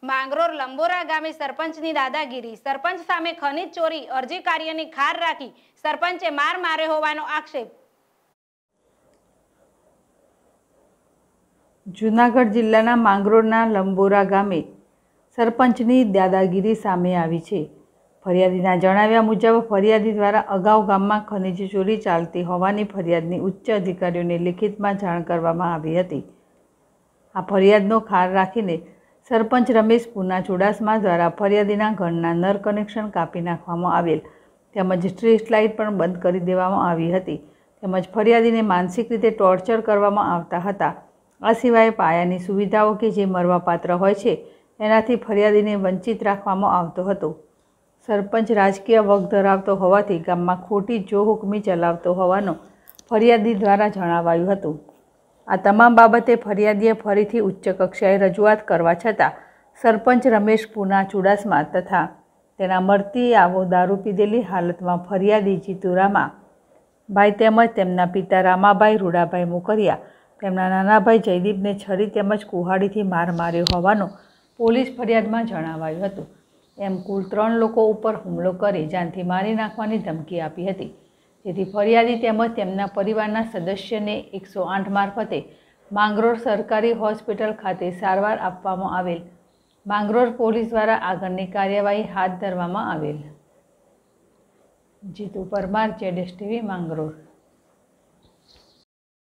માંગરોળ લંબોરા ગામે સરપંચની દાદાગીરી, સરપંચ સામે ખનીજ ચોરી અરજી કાર્યની ખાર રાખી સરપંચે માર માર્યો હોવાનો આક્ષેપ। જૂનાગઢ જિલ્લાના માંગરોળના લંબોરા ગામે સરપંચની દાદાગીરી સામે આવી છે। ફરિયાદીના જણાવ્યા મુજબ ફરિયાદી દ્વારા અગાઉ ગામમાં ખનીજ ચોરી ચાલતી હોવાની ફરિયાદની ઉચ્ચ અધિકારીઓને લેખિતમાં જાણ કરવામાં આવી હતી। આ ફરિયાદનો ખાર રાખીને સરપંચ રમેશ પૂના ચુડાસમા દ્વારા ફરિયાદીના ઘરના નર કનેક્શન કાપી નાખવામાં આવેલ તેમજ સ્ટ્રીટ લાઇટ પણ બંધ કરી દેવામાં આવી હતી તેમજ ફરિયાદીને માનસિક રીતે ટોર્ચર કરવામાં આવતા હતા। આ સિવાય પાયાની સુવિધાઓ કે જે મળવાપાત્ર હોય છે એનાથી ફરિયાદીને વંચિત રાખવામાં આવતો હતો। સરપંચ રાજકીય વગ ધરાવતો હોવાથી ગામમાં ખોટી જોહુકમી ચલાવતો હોવાનું ફરિયાદી દ્વારા જણાવાયું હતું। આ તમામ બાબતે ફરિયાદીએ ફરીથી ઉચ્ચ કક્ષાએ રજૂઆત કરવા છતાં સરપંચ રમેશ પૂના ચુડાસમા તથા તેના મળતી આવો દારૂ પીધેલી હાલતમાં ફરિયાદી જીતુરામા ભાઈ તેમજ તેમના પિતા રામાભાઈ રૂડાભાઈ મુકરિયા તેમના નાના ભાઈ જયદીપને છરી તેમજ કુહાડીથી માર માર્યો હોવાનું પોલીસ ફરિયાદમાં જણાવાયું હતું। એમ કુલ 3 લોકો ઉપર હુમલો કરી જાનથી મારી નાખવાની ધમકી આપી હતી, જેથી ફરિયાદી તેમજ તેમના પરિવારના સદસ્યને 108 મારફતે માંગરોળ સરકારી હોસ્પિટલ ખાતે સારવાર આપવામાં આવેલ। માંગરોળ પોલીસ દ્વારા આગળની કાર્યવાહી હાથ ધરવામાં આવેલ। જીતુ પરમાર, ZSTV માંગરોળ।